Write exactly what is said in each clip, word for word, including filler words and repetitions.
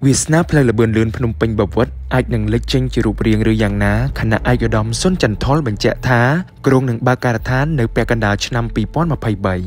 វាសនាផ្លូវល្បឿនលឿនភ្នំពេញបវត្តអាចនឹងលេចចេញជារូបរាងឬយ៉ាងណាខណៈឯកឧត្តមសុនចន្ទថុលបញ្ជាក់ថាគ្រោងនឹងបើកការដ្ឋាននៅពាក់កណ្ដាលឆ្នាំពីរពាន់ម្ភៃបី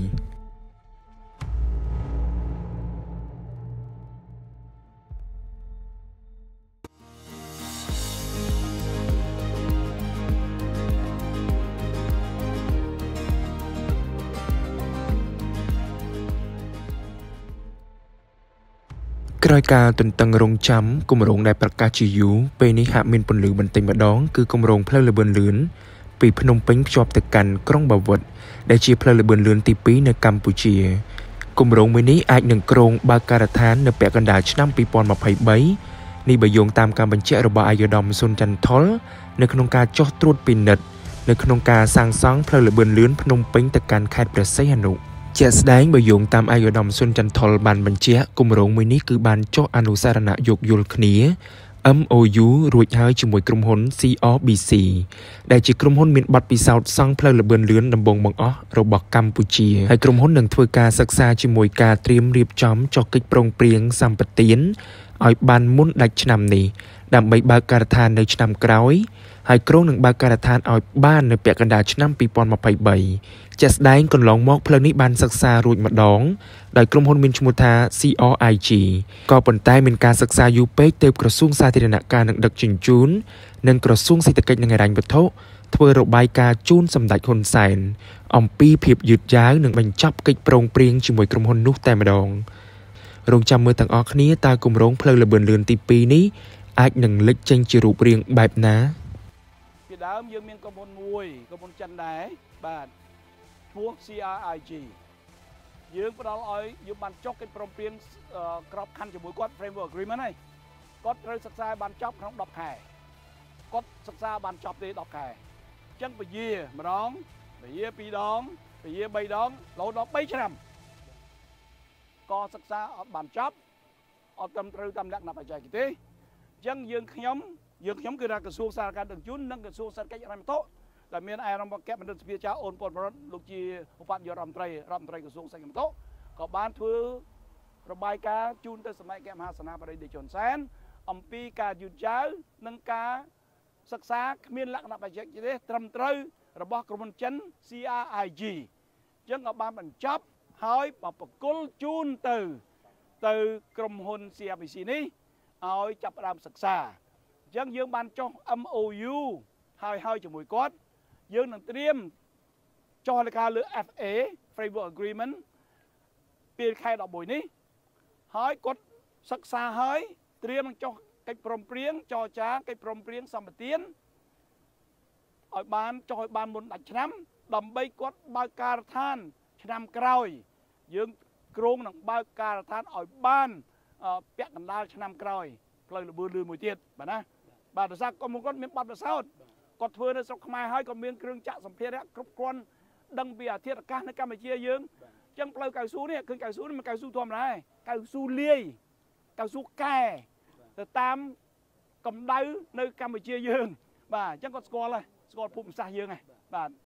ក្រោយការទន្ទឹងរង់ចាំគម្រោងដែលប្រកាសជាយូរពេលនេះហាក់មានពន្លឺបន្តិចម្ដងគឺគម្រោងផ្លូវល្បឿនលឿនពីភ្នំពេញភ្ជាប់ទៅកាន់ក្រុងបាវិតដែលជាផ្លូវល្បឿនលឿនទីពីរនៅកម្ពុជាគម្រោងមួយនេះអាចនឹងគ្រោងបើកការដ្ឋាននៅពាក់កណ្ដាលឆ្នាំពីរពាន់ម្ភៃបីនេះបើយោងតាមការបញ្ជាក់របស់ឯកឧត្តមសុនចន្ទថុលនៅក្នុងការចុះត្រួតពិនិត្យនៅក្នុងការសាងសង់ផ្លូវល្បឿនលឿនភ្នំពេញទៅកាន់ខេត្តព្រះសីហនុជាក់ស្ដែងបើយោងតាមឯកឧត្តមសុនចន្ទថុលបានបញ្ជាក់គម្រោងមួយនេះគឺបានចុះអនុស្សរណៈយោគយល់គ្នា เอ็ม โอ ยู រួចហើយជាមួយក្រុមហ៊ុន ซี อาร์ บี ซี ដែលជាក្រុមហ៊ុនមានបទពិសោធន៍សង់ផ្លូវល្បឿនលឿនដំបូងបង្អស់របស់កម្ពុជាហើយក្រុមហ៊ុននឹងធ្វើការសិក្សាជាមួយការត្រៀមរៀបចំចុះកិច្ចព្រមព្រៀងសម្បទានឲ្យបានមុនដាច់ឆ្នាំនេះដើម្បីបើកការដ្ឋាននៅឆ្នាំក្រោយហើយក្រុងនឹងបើកការដ្ឋានឲ្យបាននៅពាក់កណ្ដាលឆ្នាំពីរពាន់ម្ភៃបីជាក់ស្ដែងកន្លងមកផ្លូវនេះបានសិក្សារួចម្ដងដោយក្រុមហ៊ុនមានឈ្មោះថា ซี อาร์ ไอ จี ក៏ប៉ុន្តែមានការសិក្សាយូរពេកទើបក្រសួងសាធារណការនិងដឹកជញ្ជូននិងក្រសួងសេដ្ឋកិច្ចនិងហិរញ្ញវត្ថុធ្វើរបាយការណ៍ជូនសម្ដេចហ៊ុនសែនអំពីភាពយឺតយ៉ាវនិងបញ្ចប់កិច្ចព្រមព្រៀងជាមួយក្រុមហ៊ុននោះតែម្ដងរងចាំមើលទាំងអស់គ្នាតើគម្រោងផ្លូវល្បឿនលឿនទីពីរនេះអាចនឹងលេចចេញជារូបរាងបែបណាពីដើមយើងមានក្រុមហ៊ុនមួយក្រុមហ៊ុនចិនដែរបាទឈ្មោះ ซี อาร์ ไอ จี យើងផ្ដល់ឲ្យយើងបានចុះកិច្ចព្រមព្រៀងក្របខ័ណ្ឌជាមួយគាត់ framework agreement ហើយគាត់ត្រូវសិក្សាបានចប់ក្នុងដប់ខែគាត់សិក្សាបានចប់ទេដប់ខែអញ្ចឹងពជាម្ដងពជាពីរដងពជាបីដងរហូតដល់បីឆ្នាំក៏សិក្សាអត់បានចប់អត់ត្រឹមត្រូវតាមលក្ខណៈបច្ចេកទេសអញ្ចឹងយើងខ្ញុំយើងខ្ញុំគឺថាក្រសួងសារការដឹកជញ្ជូននិងក្រសួងសេដ្ឋកិច្ចហិរញ្ញវត្ថុដែលមានឯកឧត្តមគមនសភាចាអូនប៉ុលប្រវត្តិលោកជាឧបនាយករដ្ឋមន្ត្រីរដ្ឋមន្ត្រីក្រសួងសេដ្ឋកិច្ចហិរញ្ញវត្ថុក៏បានធ្វើរបាយការណ៍ជូនទៅសមាគមមហាសេនាបតីតេជោនសែនអំពីការយឺតយ៉ាវនិងការសិក្សាគ្មានលក្ខណៈបច្ចេកទេសត្រឹមត្រូវរបស់ក្រុមហ៊ុនចិន ซี อาร์ ไอ จี អញ្ចឹងក៏បានបញ្ចប់ហើយបកគលជូនទៅទៅក្រុមហ៊ុន ซี อาร์ บี ซี នេះឲ្យចាប់ផ្ដើមសិក្សាអញ្ចឹងយើងបានចុះ เอ็ม โอ ยู ហើយហើយជាមួយគាត់យើងនឹងត្រៀមចុះលេខាលើ เอฟ เอ Framework Agreement ពេលខែដប់មួយនេះហើយគាត់សិក្សាហើយត្រៀមនឹងចុះកិច្ចព្រមព្រៀងចរចាកិច្ចព្រមព្រៀងសម្បទានឲ្យបានចុះឲ្យបានមុនដាច់ឆ្នាំដើម្បីគាត់បើកការដ្ឋានឆ្នាំក្រោយយើងគ្រោងនឹងបើកការដ្ឋានឲ្យបានពាក់កណ្ដាលឆ្នាំក្រោយផ្លូវល្បឿនលឿនមួយទៀតបាទណាបាទដោយសារក្រុមហ៊ុនគាត់មានបទពិសោធន៍គាត់ធ្វើនៅស្រុកខ្មែរហើយក៏មានគ្រឿងចាក់សម្ភារៈគ្រប់គ្រាន់ដឹងពីអាធាតុអាកាសនៅកម្ពុជាយើងអញ្ចឹងផ្លូវកៅស៊ូនេះគឺកៅស៊ូនេះមិនកៅស៊ូធម្មតាទេកៅស៊ូលាយកៅស៊ូកែទៅតាមកម្ដៅនៅកម្ពុជាយើងបាទអញ្ចឹងគាត់ស្គាល់ហើយស្គាល់ភូមិសាស្ត្រយើងហើយបាទ